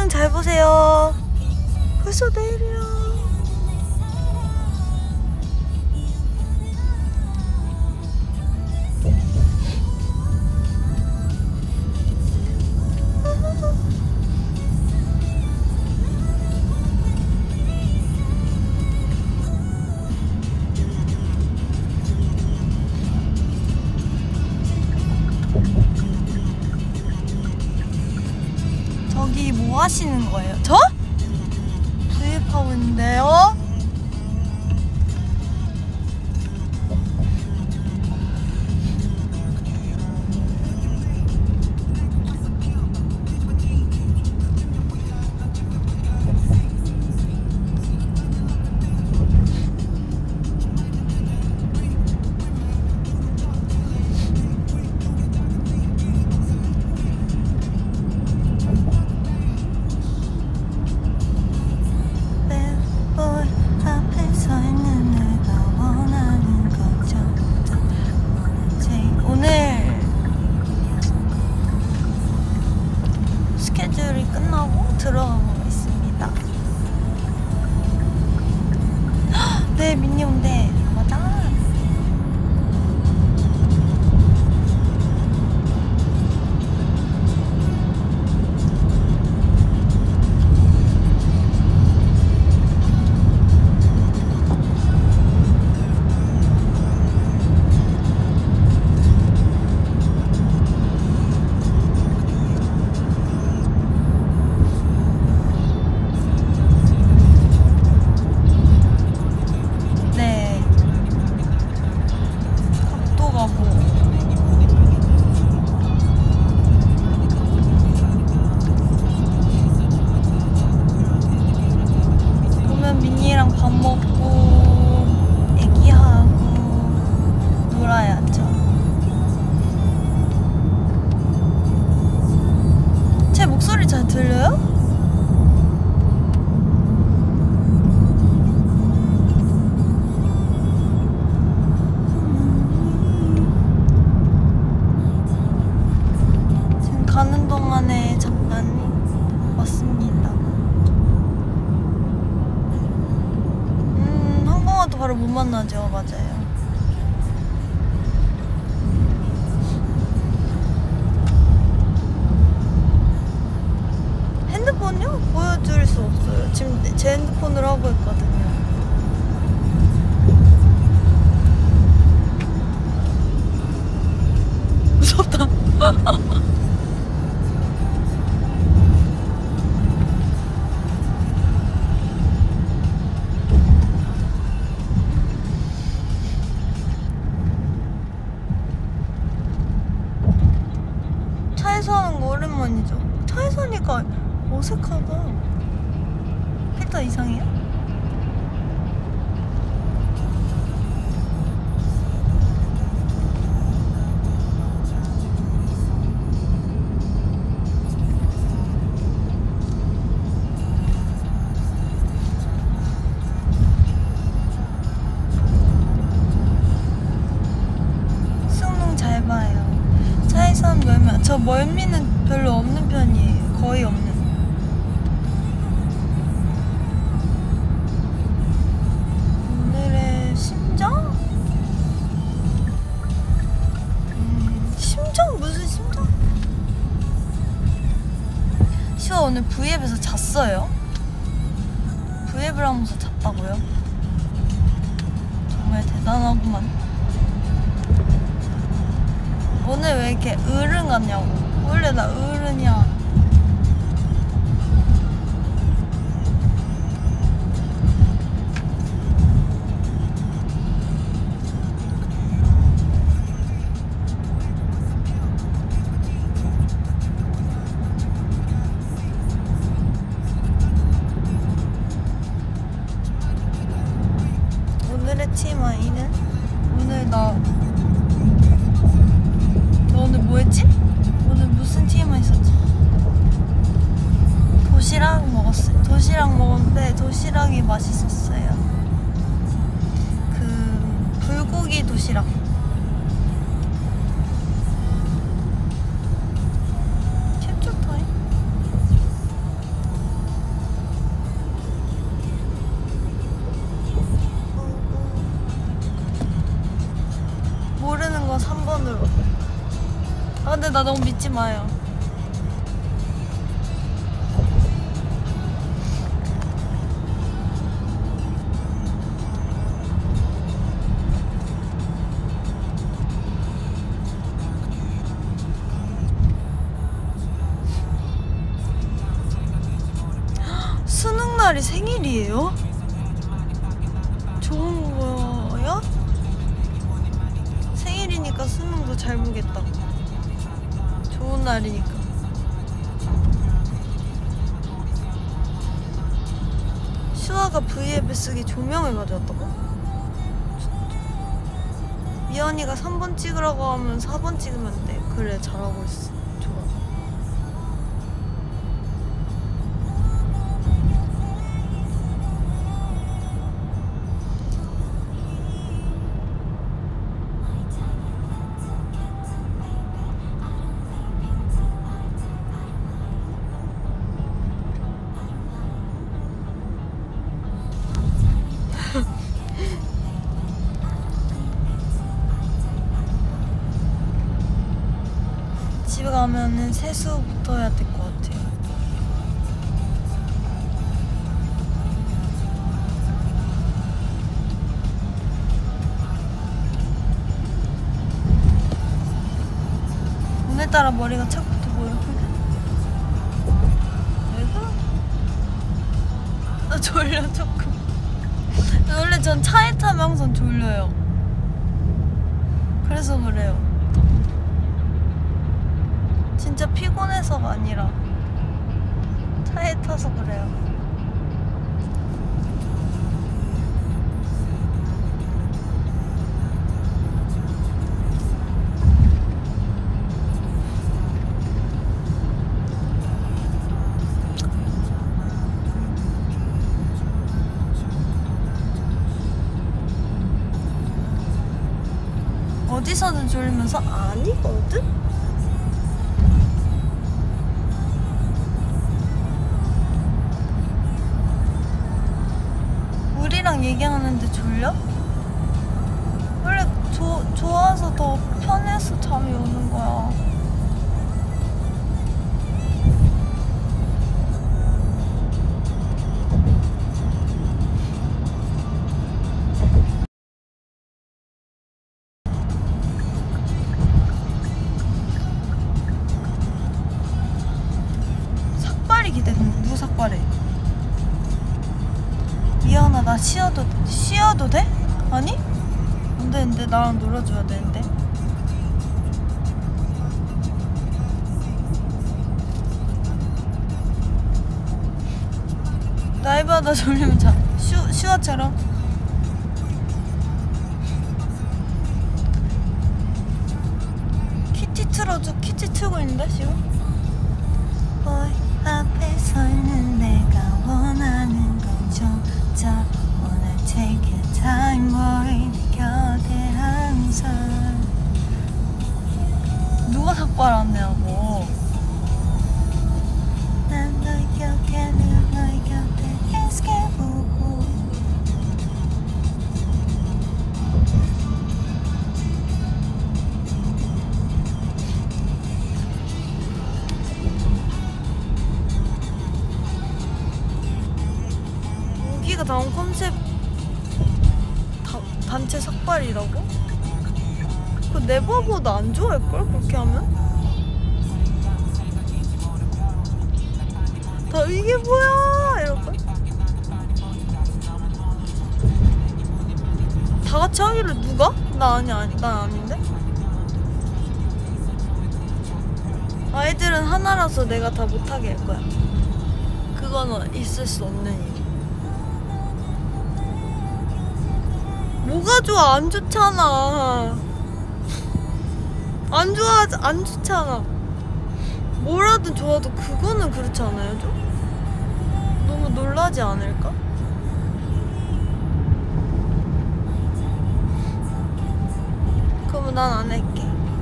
수능 잘 보세요. 벌써 내일이야. 저기 뭐 하시는 거예요? 저? 구입하고 있는데요? 스케줄이 끝나고 들어가고 있습니다. 네, 민니 온대. 맞아. 민니랑 밥 먹고 애기하고 놀아야죠. 제 목소리 잘 들려요? 지금 가는 동안에 잠깐 왔습니다. 또 바로 못 만나죠. 맞아요. 핸드폰요? 보여드릴 수 없어요. 지금 제 핸드폰으로 하고 있거든요. 무섭다. 차에서 하는 거 오랜만이죠. 차에서 하니까 어색하다. 필터 이상해요? 수능 잘 봐요. 차에서 한 멀미, 저 멀미는 별로 없는 편이에요. 거의 없는. 오늘의 심정? 심정? 무슨 심정? 시와 오늘 V앱에서 잤어요? V앱을 하면서 잤다고요? 정말 대단하구만. 오늘 왜 이렇게 어른 같냐고. 원래 나 어른이야. 오늘의 TMI는 오늘 나 오늘 뭐 했지? 오늘 무슨 TMI 있었지? 도시락 먹었어요. 도시락 먹었는데 도시락이 맛있었어요. 그 불고기 도시락. 캡처 타임? 나 너무 믿지 마요. 수능 날이 생일이에요? 좋은 거야? 생일이니까 수능도 잘 보겠다. 좋은 날이니까. 슈아가 V앱에 쓰기 조명을 가져왔다고? 미연이가 3번 찍으라고 하면 4번 찍으면 돼. 그래, 잘하고 있어. 좋아. 집에 가면은 세수부터 해야 될 것 같아요. 오늘따라 머리가 착부터 보여. 왜 그래? 나 졸려 조금. 원래 전 차에 타면 항상 졸려요. 그래서 그래요. 진짜 피곤해서가 아니라 차에 타서 그래요. 어디서든 졸리면서 아니거든? 우리랑 얘기하는데 졸려? 원래 좋아서 더 편해서 잠이 오는 거야. 삭발이 기대돼. 누구 삭발해? 미안하, 나 쉬어도 돼? 아니? 안 되는데. 나랑 놀아줘야 되는데. 라이브하다 졸리면 자. 슈아처럼. 키티 틀어줘. 키티 틀고 있는데 지금? Boy, 앞에 서 있는 내가 원하는 건조차 Wanna take your time, boy. 내 곁에 항상. 누가 삭발 안 해하고? 난 널 기억해, 늘 너의 곁에 있을게보고. 우기가 나온 컨셉 단체 삭발이라고? 그 네버보다 안 좋아할걸? 그렇게 하면? 다 이게 뭐야 이럴걸? 다 같이 하기를 누가? 난 아닌데? 아이들은 하나라서 내가 다 못하게 할 거야. 그건 있을 수 없는 일. 뭐가 좋아? 안 좋잖아. 안 좋잖아. 뭐라든 좋아도 그거는 그렇지 않아요, 좀? 너무 놀라지 않을까? 그러면 난 안 할게.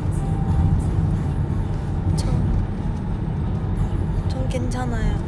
전 괜찮아요.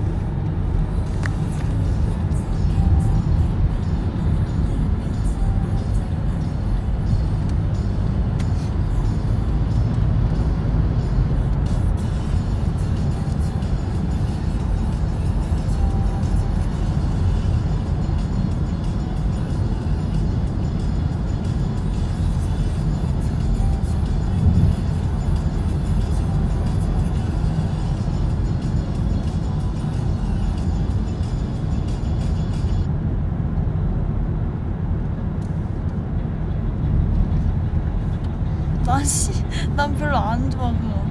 아씨, 난 별로 안 좋아 그거.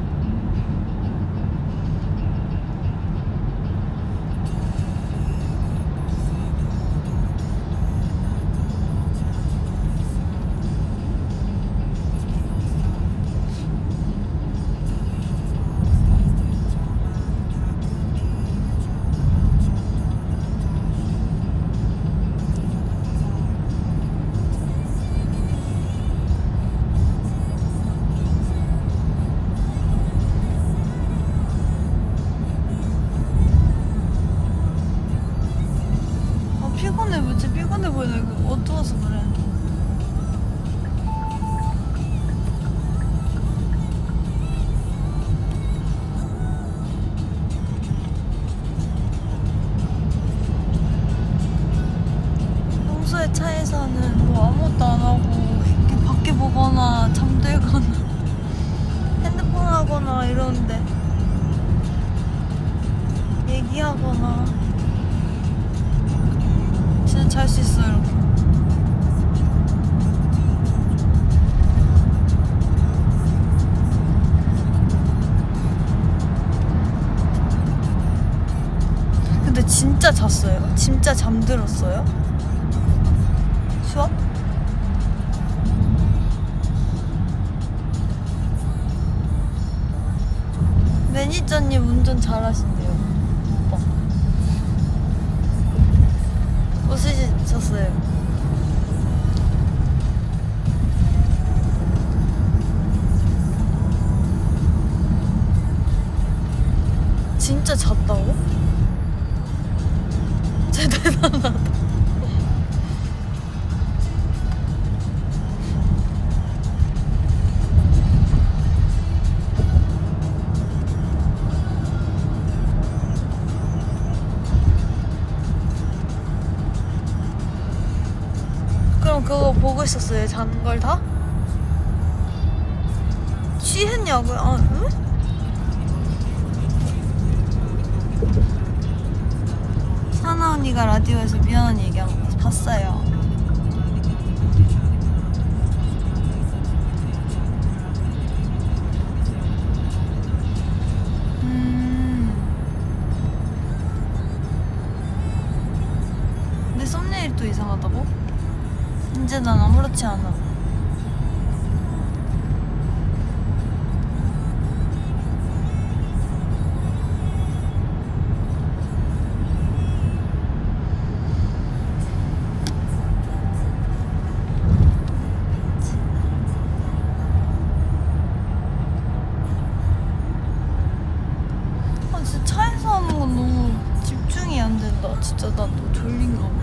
피곤해 뭐지? 피곤해 보이네. 이거 어두워서 그래. 평소에 차에서는 뭐 아무것도 안 하고 이렇게 밖에 보거나 잠들거나 핸드폰 하거나 이러는데 얘기하거나 진짜 잘 수 있어요 이렇게. 근데 진짜 잤어요? 진짜 잠들었어요? 수업? 매니저님 운전 잘하신대요. 오빠 웃으셨어요. 진짜 잤다고? 진짜 대단하다. 그럼 그거 보고 있었어요? 자는 걸 다? 취했냐고요? 아, 응? 사나 언니가 라디오에서 미안한 얘기한 거 봤어요. 근데 썸네일이 또 이상하다고? 이제 난 아무렇지 않아. 진짜 차에서 하는 건 너무 집중이 안 된다. 진짜 나 또 졸린가 봐.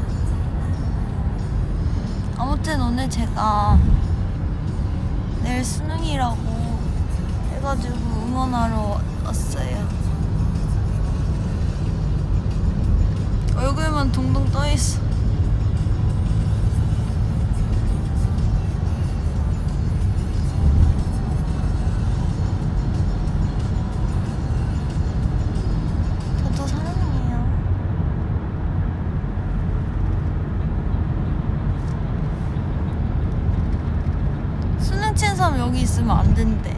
아무튼 오늘 제가 내일 수능이라고 해가지고 응원하러 왔어요. 얼굴만 동동 떠있어. 저도 사랑해요. 수능 친 사람 여기 있으면 안 된대.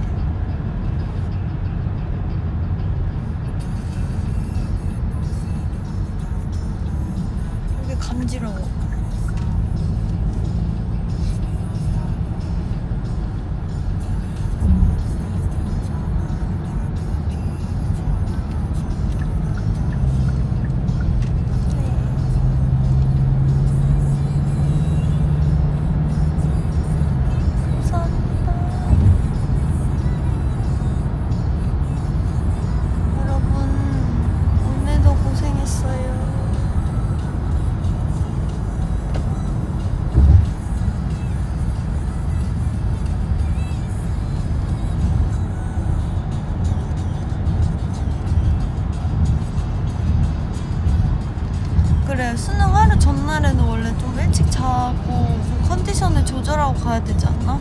이게 간지러워. 그래, 수능 하루 전날에는 원래 좀 일찍 자고 컨디션을 조절하고 가야 되지 않나?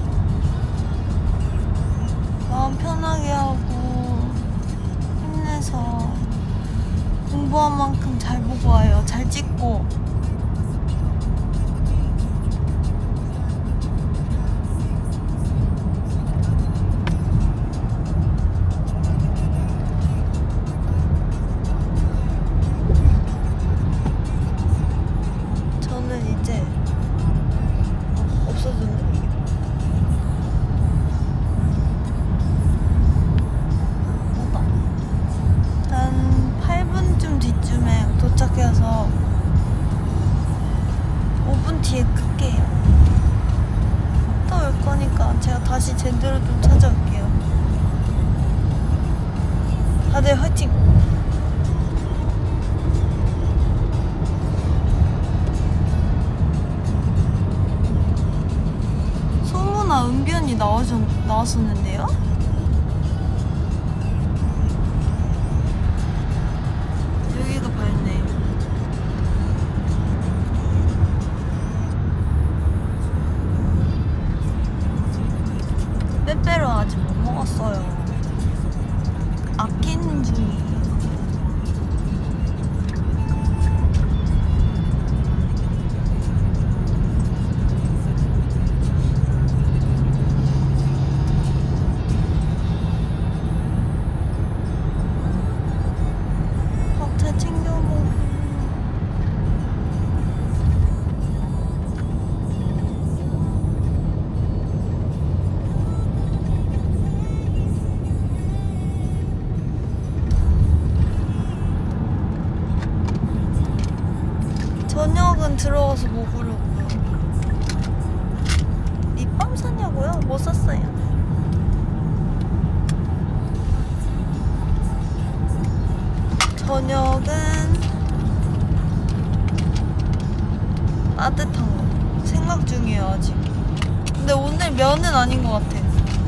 마음 편하게 하고 힘내서 공부한 만큼 잘 보고 와요. 잘 찍고. 영상으로 좀 찾아올게요. 다들 화이팅! 소문아 은변이 나왔었는데요? 여기가 밝네. 빼빼로 아직 못 먹었어요. 아끼는 중이에요. 밥 챙겨 먹어. 저녁은 들어가서 먹으려고요. 립밤 사냐고요? 뭐 샀어요? 저녁은 따뜻한 거 생각 중이에요 아직. 근데 오늘 면은 아닌 것 같아.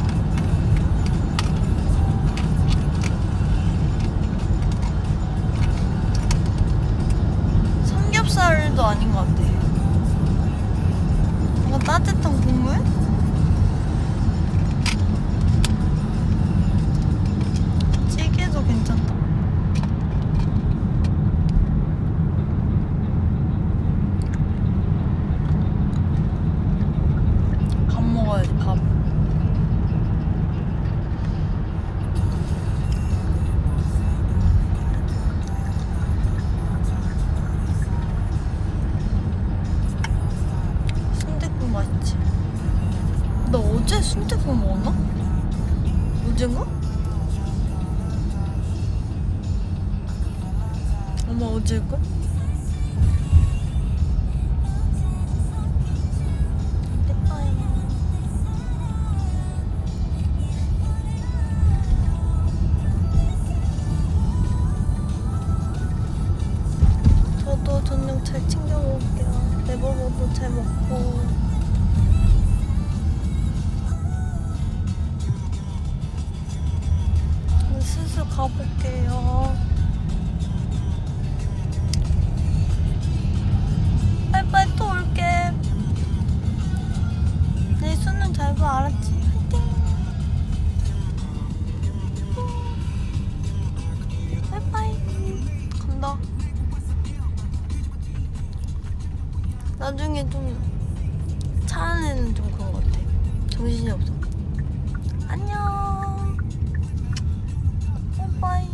삼겹살도 아닌 것 같아. 뭔가 따뜻한 국물? 찌개도 괜찮다. 밥 먹어야지 밥. 순댓국 맛있지? 나 어제 순댓국 먹었나? 어젠가? 아마 어제일걸? 저도 저녁 잘 챙겨 먹을게요. 네버버도 잘 먹고. 슬슬 가볼게요. 빨리빨리 또 올게. 내 수능 잘 봐, 알았지? 화이팅! 빠이빠이. 간다. 나중에 좀 차 안에는 좀 그런 것 같아. 정신이 없어. 안녕. 빠이빠이.